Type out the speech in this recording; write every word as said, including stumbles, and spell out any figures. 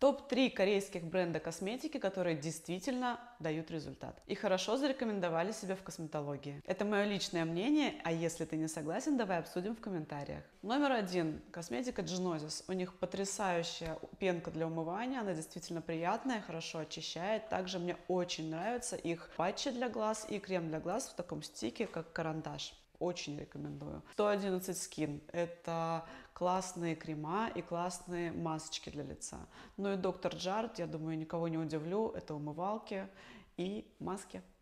топ три корейских бренда косметики, которые действительно дают результат и хорошо зарекомендовали себя в косметологии. Это мое личное мнение, а если ты не согласен, давай обсудим в комментариях. Номер один. Косметика Genesis. У них потрясающая пенка для умывания, она действительно приятная, хорошо очищает. Также мне очень нравятся их патчи для глаз и крем для глаз в таком стике, как карандаш. Очень рекомендую. сто одиннадцать Skin. Это классные крема и классные масочки для лица. Ну и доктор Джарт, я думаю, никого не удивлю, это умывалки и маски.